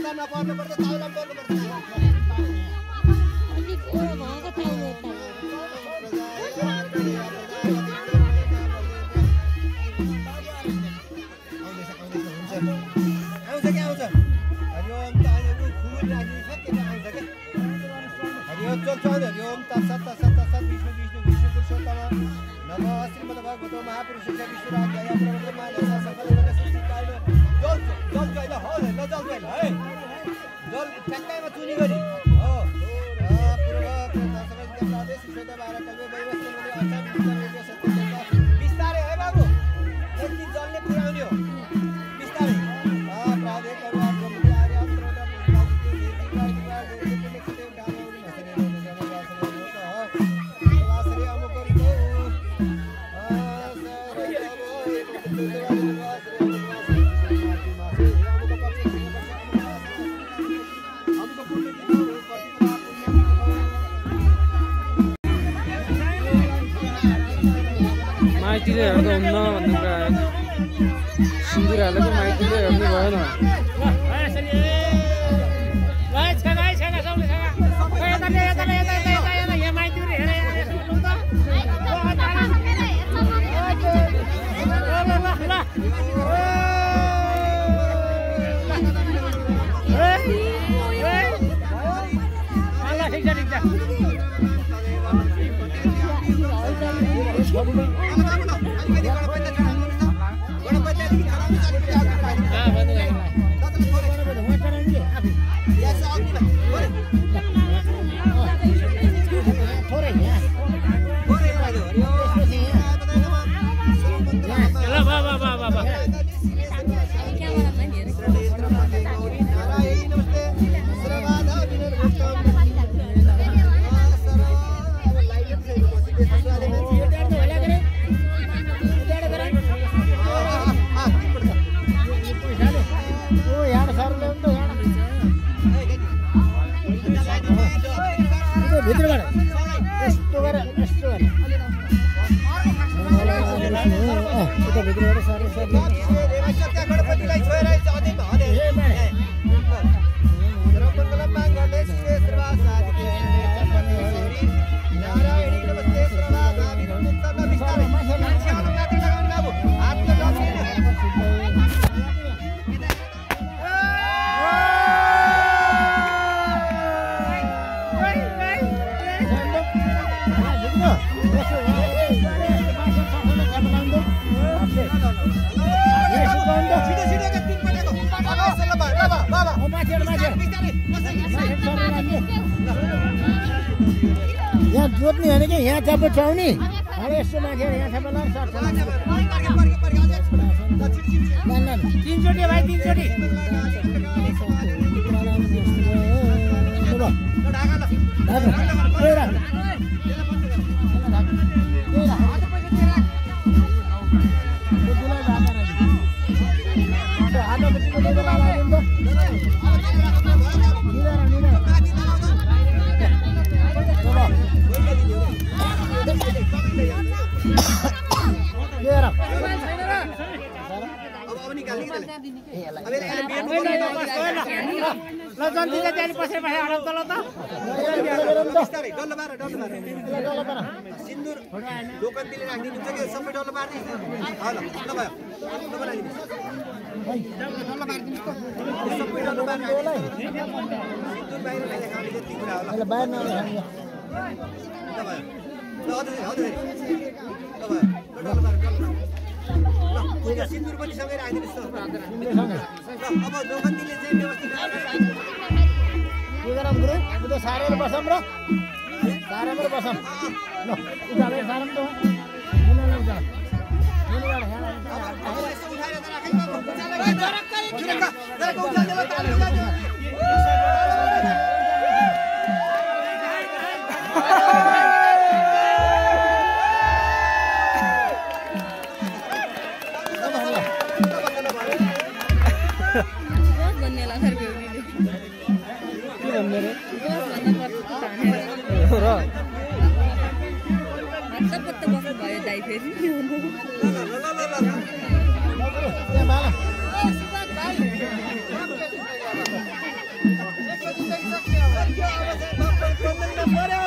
माइतीले हेर्दा हुन्न भन्ने कुरा आयो सिन्दुरहरूले पनि माइतीले हेर्नु भएन यहाँ जोत्ने होइन कि यहाँ चप्पो छाउने अब यस्तो माथि यहाँ ठ्याप्प तीनचोटि भाइ तीनचोटि सिन्दुर दोकानतिर राखिदिनु हुन्छ कि सबै डल्लो पार्दिनु ल ल भयो डल्लो राखिदिनु डल्लो पार्दिनु सबै डल्लो पार्दिनु सिन्दुर बाहिर खाने खाने जति कुरा होला ल बाहिर नखाने ल भयो ल अझै ल भयो डल्लो पार ल सिन्दुर पनि सँगै राखिदिनु ल अब दोकानतिरले चाहिँ व्यवस्थित के गरौँ गुरु अब त सारेर बसौँ र सारेर बसौँ ल उठाले सारम त पर्यो